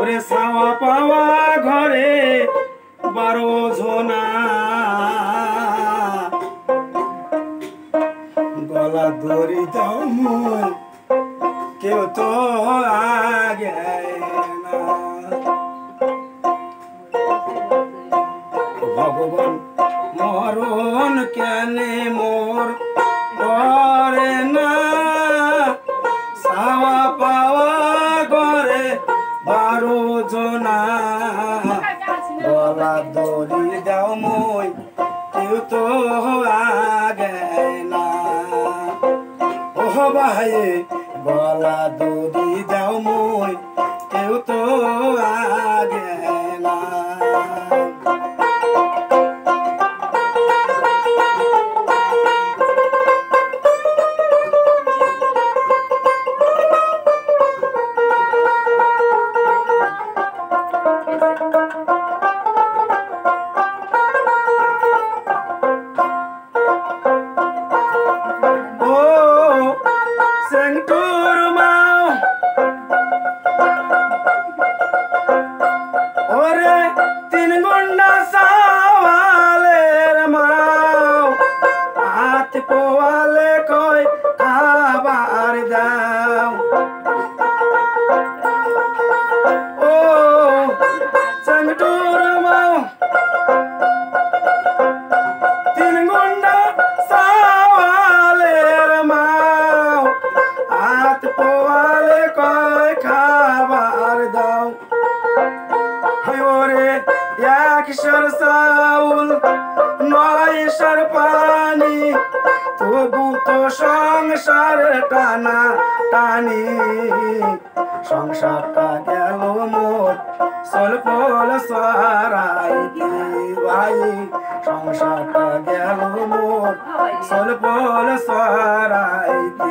ওরে সাওয়া পাওয়া ঘরে 12 জনা গলা দড়ি দাও মন কেউ তো আগে না ভগবান মরণ কেনে মোর করে না সাওয়া পাওয়া ঘরে 12 জনা গলা দড়ি দাও মই কেউ তো আগে না ও ভাই গলা দড়ি দাও মই কেউ তো আগে না কিশোর চাউল নয় সার পানি তবু তো সংসার টানা টানি সংসারটা গেল মোর সলপল সরাইতে ভাই সংসারটা গেল মোর সলপল সরাইতে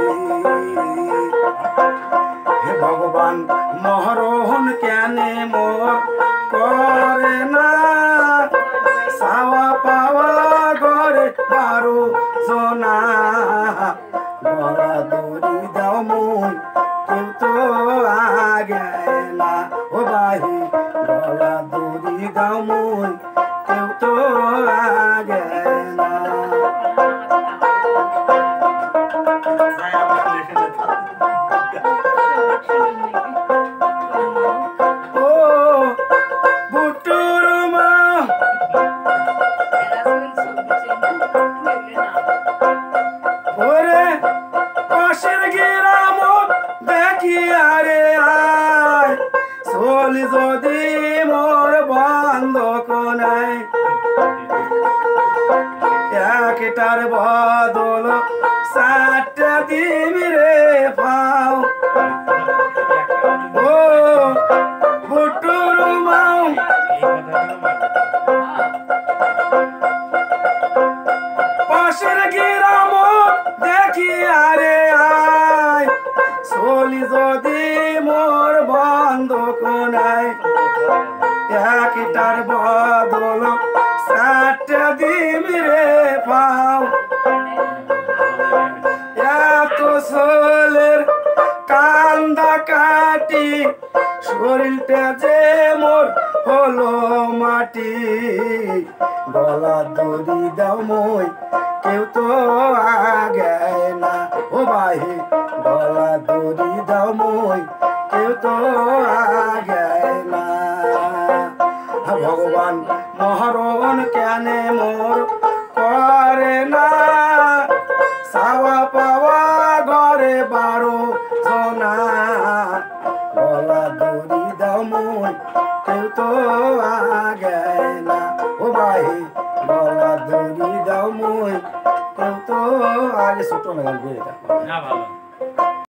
হে ভগবান মহরণ কেনে মোর করে না সাওয়া পাওয়া ঘরে 12 জনা গলা দড়ি দাও মই কেউ তো আগে না ও ভাই গলা দড়ি দাও মই কেউ তো আগে না যদি মোর বন্ধক নাই একটার বদল 7টা দিবি রে পাও ও বুটুর মাও পাশের গ্রাম দেখি আরে আয় চলি যদি মোর বন্ধক নাই একটার বদল 7টা দিবি রে পাও এত সোলের কান্দা কাটি শরীরটা যে মোর হলো মাটি গলা দড়ি দাও মই কেউ তো আগে না ও ভাই গলা দড়ি দাও মই কেউ তো আগে না ভগবান মহরণ কেনে মোর করে না সাওয়া পাওয়া ঘরে 12 জনা গলা দড়ি দাও মই কেউ তো আগে না ও ভাই গলা দড়ি দাও মই কেউ তো আগে ছোট না ভালো